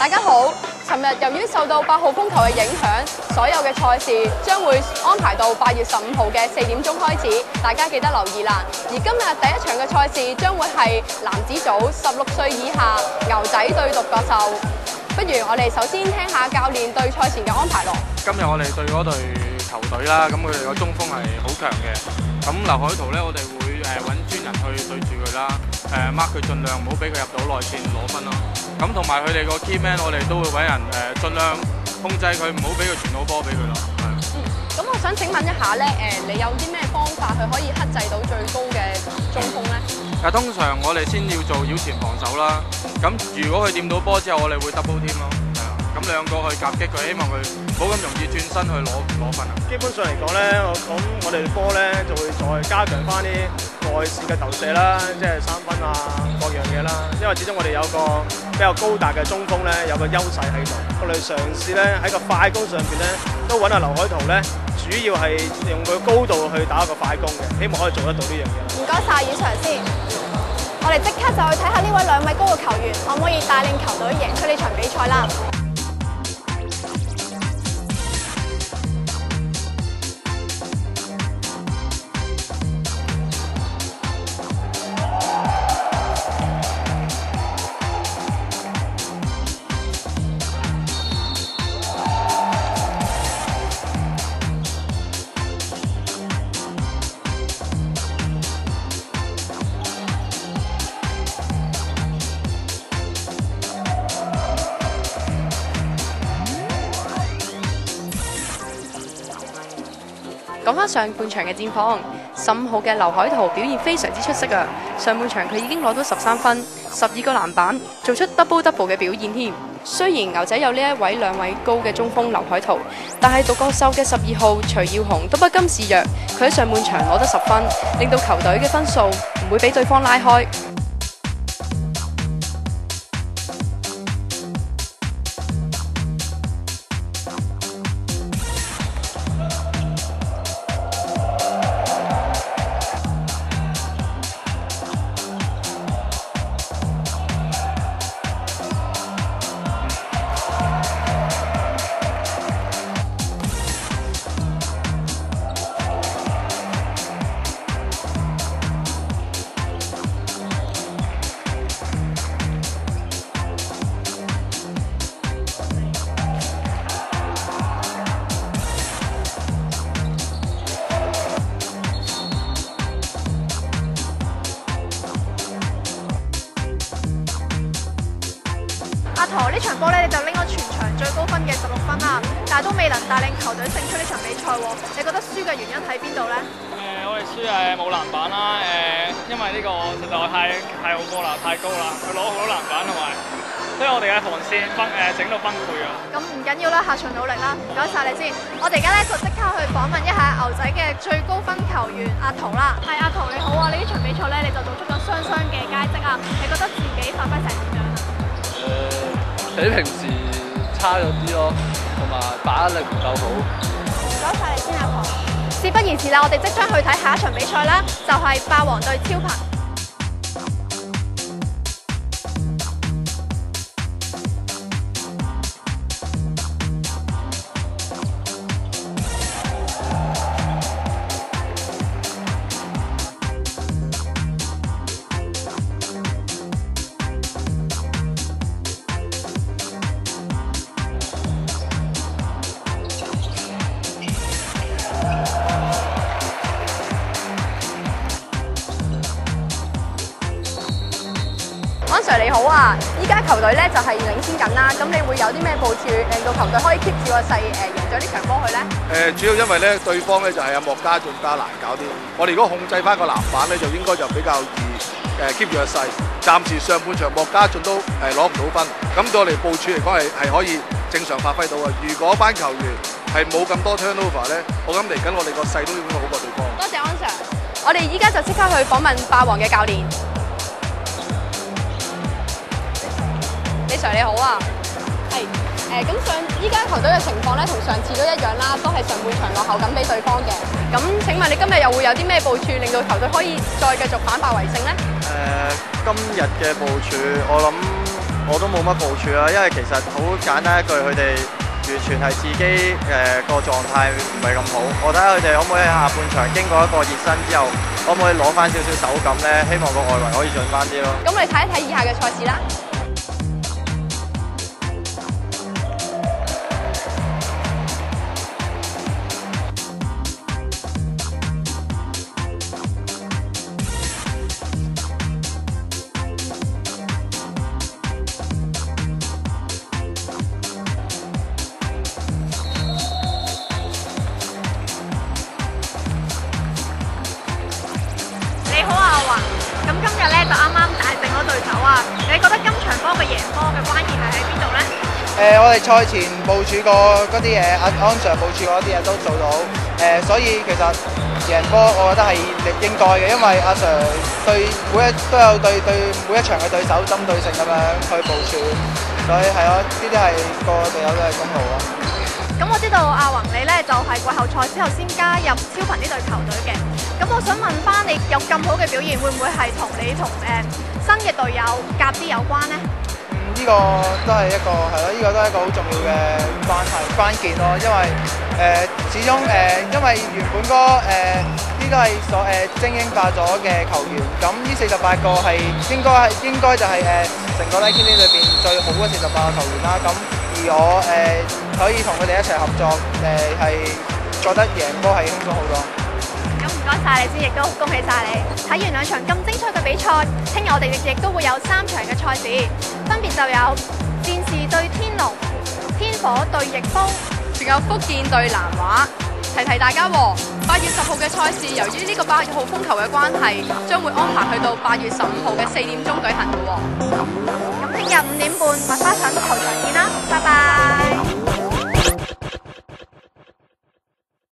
大家好，尋日由於受到8號風球嘅影響，所有嘅賽事將會安排到8月15號嘅4點鐘開始，大家記得留意啦。而今日第一場嘅賽事將會係男子組16歲以下牛仔對獨角獸。不如我哋首先聽下教練對賽前嘅安排咯。 今日我哋對嗰隊球隊啦，咁佢哋個中鋒係好強嘅。咁劉海圖咧，我哋會揾專人去對住佢啦，mark 佢，盡量唔好俾佢入到內線攞分咯。咁同埋佢哋個 key man，我哋都會揾人盡量控制佢，唔好俾佢傳到波俾佢咯。 咁我想請問一下咧，你有啲咩方法去可以克制到最高嘅中鋒咧？ 通常我哋先要做繞前防守啦。咁如果佢掂到波之後，我哋會 double team 咯。咁兩個去夾擊佢，希望佢冇咁容易轉身去攞分啊！ 基本上嚟講咧，我哋波咧就會再加強翻啲外線嘅投射啦，即係3分啊各樣嘢啦。因為始終我哋有個比較高大嘅中鋒咧，有個優勢喺度。我哋嘗試咧喺個快攻上邊咧，都揾阿劉海圖咧，主要係用佢高度去打一個快攻嘅，希望可以做得到呢樣嘢。 唔該晒，宇翔先。我哋即刻就去睇下呢位2米高嘅球員可唔可以帶領球隊贏出呢場比賽啦。 講翻上半場嘅戰況，15號嘅劉海圖表現非常之出色啊！上半場佢已經攞到13分、12個籃板，做出 double 嘅表現添。雖然牛仔有呢一位2米高嘅中鋒劉海圖，但係獨角獸嘅12號徐耀雄都不甘示弱，佢喺上半場攞得10分，令到球隊嘅分數唔會俾對方拉開。 阿圖呢場波咧，你就拎咗全場最高分嘅16分啦，但係都未能帶領球隊勝出呢場比賽喎。你覺得輸嘅原因喺邊度咧？ 我哋輸冇籃板啦，因為呢個實在太好波啦，太高啦，佢攞好多籃板同埋，所以我哋嘅防線整到崩潰啊！ 咁唔緊要啦，下場努力啦，唔該晒你先。我哋而家咧就即刻去訪問一下牛仔嘅最高分球員阿圖啦。係阿圖你好啊，你呢場比賽咧你就做出咗雙嘅佳績啊，你覺得自己發揮成點樣？ 比平時差咗啲咯，同埋把握力唔夠好。 唔該晒你先，阿圖。事不宜遲啦，我哋即將去睇下一場比賽啦，就係霸王對超頻。 安 Sir 你好啊，依家球隊咧就係領先緊啦，咁你會有啲咩部署令到球隊可以 keep 住個勢贏咗呢場波去咧？ 主要因為咧對方咧就係阿莫家俊加難搞啲，我哋如果控制翻個籃板咧，就應該就比較易keep 住個勢。暫時上半場莫家俊都攞唔到分，咁對我哋部署嚟講係可以正常發揮到嘅。如果班球員係冇咁多 turnover 咧，我諗嚟緊我哋個勢都應該好過對方。 多謝安 Sir，我哋依家就即刻去訪問霸王嘅教練。李 Sir 你好啊，係咁依家球隊嘅情況咧，同上次都一樣啦，都係上半場落後緊俾對方嘅。咁請問你今日又會有啲咩部署，令到球隊可以再繼續反敗為勝咧？ 今日嘅部署，我諗我都冇乜部署啦，因為其實好簡單一句，佢哋完全係自己個狀態唔係咁好。我睇下佢哋可唔可以下半場經過一個熱身之後，可唔可以攞翻少少手感呢？希望個外圍可以進翻啲咯。 咁我哋睇一睇以下嘅賽事啦。 你好啊，阿雲。咁今日咧就啱啱大勝咗對手啊！你覺得今場波嘅贏波嘅關鍵係喺邊度呢？ 我哋賽前部署過嗰啲嘢，阿安 Sir 部署過嗰啲嘢都做到。所以其實贏波，我覺得係應該嘅，因為阿 Sir 都有對每一場嘅對手針對性咁樣去部署，所以係咯，呢啲係個隊友都係功勞咯。 咁我知道阿宏你咧就係季後賽之後先加入超群呢隊球隊嘅。咁我想問翻你有咁好嘅表現，會唔會係同你新嘅隊友夾啲有關呢？ 呢個都係一個係咯，呢個都係一個好重要嘅關鍵咯，因為始終因為原本呢都係精英化咗嘅球員，咁呢48個係應該就係成個 Nike 裏邊最好嘅48個球員啦。咁而我可以同佢哋一齊合作，係覺得贏波係輕鬆好多。 咁唔該晒你先，亦都恭喜晒你！睇完兩場咁精彩嘅比賽，聽日我哋亦都會有3場嘅賽事，分別就有戰士對天龍、天火對逆風， 仲有福建對南華。提大家喎，8月10號嘅賽事，由於呢個8號風球嘅關係，將會安排去到8月15號嘅4點鐘舉行嘅喎。 咁聽日5點半麥花臣球場見啦，拜拜。